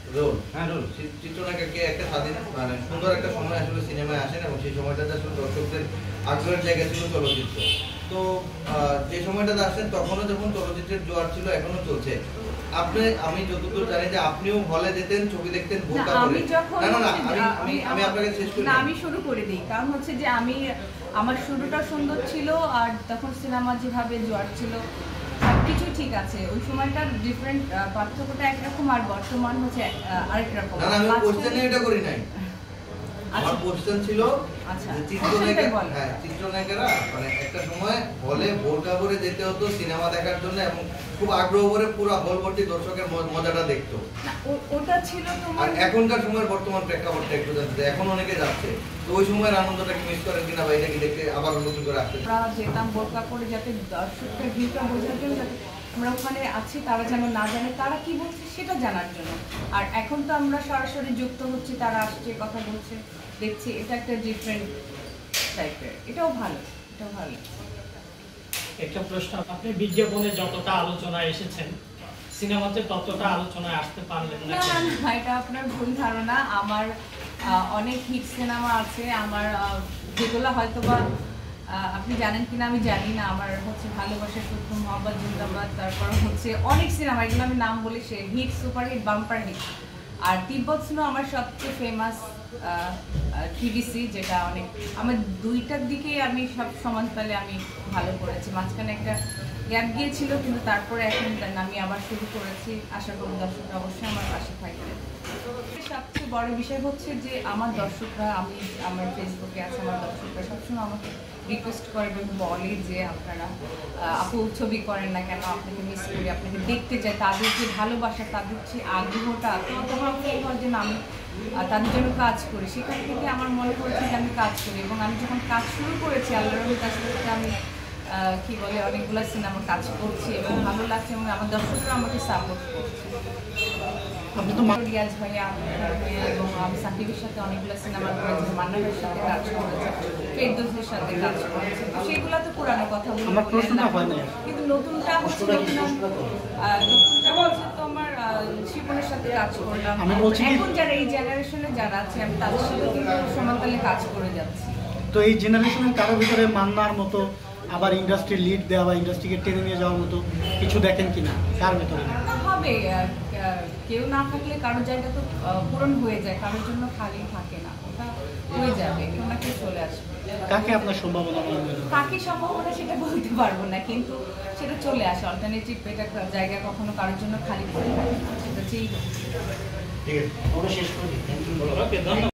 Role, হ্যাঁ role. চিত্রনায়িকাকে একটা স্বাধীন মানে সুন্দর একটা সময় আসলে সিনেমায় আসেন এবং সেই সময়টাতে আসলে দর্শকদের আগ্রহের জায়গা ছিল চলচ্চিত্র। তো যে সময়টাতে আসেন তখনও যখন চলচ্চিত্রের জোয়ার ছিল, এখনো চলছে। আপনি, আমি যতদূর জানি যে আপনিও হলে যেতেন, ছবি দেখতেন বোরকা পরে। না না না, আমি আপনাকে শেষ করি। না, আমি শুরু করে দিই। কারণ হচ্ছে যে আমার শুরুটা সুন্দর ছিল, আর তখন সিনেমা যেভাবে জোয়ার ছিল সবকিছু ঠিক আছে। ওই সময়টার ডিফারেন্ট পার্থক্যটা একরকম, আর বর্তমান হচ্ছে আরেক রকম। না না, আমি কোশ্চেনে এটা করি নাই। আমার কোশ্চেন ছিল যে চিত্রনায়িকারা মানে একটা সময় হলে বোরকা পরে যেতে হতো সিনেমা দেখার জন্য, এবং খুব আগ্রহ করে পুরো হল ভর্তি দর্শকের মজাটা দেখতো। ওটা ছিল তোমার। আর এখনকার সময়ের বর্তমান প্রেক্ষাপটটা একটু জানতে, এখন অনেকে যাচ্ছে, তো ওই সময়ের আনন্দটাকে মিস করেন কিনা, বা এটা কি দেখতে আবার নতুন করে আসতে? আমরা যেতাম বোরকা পরে, যাতে দর্শকের ভিড়টা বোঝার জন্য, যাতে আমরা ওখানে আছি তারা যেন না জানে তারা কি বলছে সেটা জানার জন্য। আর এখন তো আমরা সরাসরি যুক্ত হচ্ছি, তারা আসছে, কথা বলছে, দেখছি, এটা একটা ডিফারেন্ট টাইপের। এটাও ভালো, এটাও ভালো। একটা প্রশ্ন, আপনি বিজ্ঞাপনে যতটা আলোচনায় এসেছেন সিনেমাতে ততটা আলোচনায় আসতে পারলেন না? না, এটা আপনার ভুল ধারণা। আমার অনেক হিট সিনেমা আছে আমার, যেগুলো হয়তো বা আপনি জানেন কিনা আমি জানি না। আমার হচ্ছে ভালোবাসা শুধু, মোহাম্মদ জিন্দাবাদ, তারপর হচ্ছে অনেক সিনেমা, এগুলো আমি নাম বলি, সে hit, super hit, bumper hit. আর তিব্বত স্নো আমার সবচেয়ে ফেমাস টিভিসি, যেটা অনেক, আমার দুইটার দিকেই আমি সব সমান তালে আমি ভালো করেছি। মাঝখানে একটা গ্যাপ গিয়েছিল, কিন্তু তারপরে এখন আমি আবার শুরু করেছি। আশা করি দর্শকরা অবশ্যই আমার পাশে থাকবে। সবচেয়ে বড় বিষয় হচ্ছে যে আমার দর্শকরা, আমি আমার ফেসবুকে আছে, আমার দর্শকরা সবসময় আমাকে রিকোয়েস্ট করে এবং বলে যে আপনারা আপু ছবি করেন না কেন, আপনাকে মিস করি, আপনাকে দেখতে চাই। তাদের যে ভালোবাসা, তাদের যে আগ্রহটা, তো তখন ফিল হয় যে আমি তাদের জন্য কাজ করি। সেখান থেকে আমার মনে হয়েছে যে আমি কাজ করি, এবং আমি যখন কাজ শুরু করেছি আল্লাহর কাছ থেকে আমি কি বলে অনেকগুলো সিনেমা কাজ করছি এবং ভালো লাগছে, এবং আমার দর্শকরা আমাকে সাপোর্ট করছে। রিয়াজ ভাইয়া এবং আমি সাকিবের সাথে অনেকগুলো সিনেমা করেছি, মান্না ভাইয়ের সাথে কাজ করেছি, ফেরদৌসের সাথে কাজ করেছি। সেগুলো তো পুরানো কথা, কিন্তু নতুনটা হচ্ছে তো আমার শিপনের সাথে কাজ করলাম। এখন যারা এই জেনারেশনে যারা আছে, আমি তাদের সাথে কিন্তু সমানতালে কাজ করে যাচ্ছি। তো এই জেনারেশনের কারোর ভিতরে মান্নার মতো আবার ইন্ডাস্ট্রি লিড দেওয়া বা ইন্ডাস্ট্রিকে টেনে নিয়ে যাওয়ার মতো কিছু দেখেন কিনা কার ভেতরে? হবে, কেউ না থাকলে কারোর জায়গা তো পূরণ হয়ে যায়, কারোর জন্য খালি থাকে না, ওটা হয়ে যাবে, কেউ না কেউ চলে আসবে। কাকে আপনার সম্ভাবনা? কাকে সম্ভাবনা সেটা বলতে পারবো না, কিন্তু সেটা চলে আসে। অল্টারনেটিভ এটা জায়গা কখনো কারোর জন্য খালি পড়ে থাকে না, সেটা চেয়েই। ঠিক আছে, আমরা শেষ করে দিই।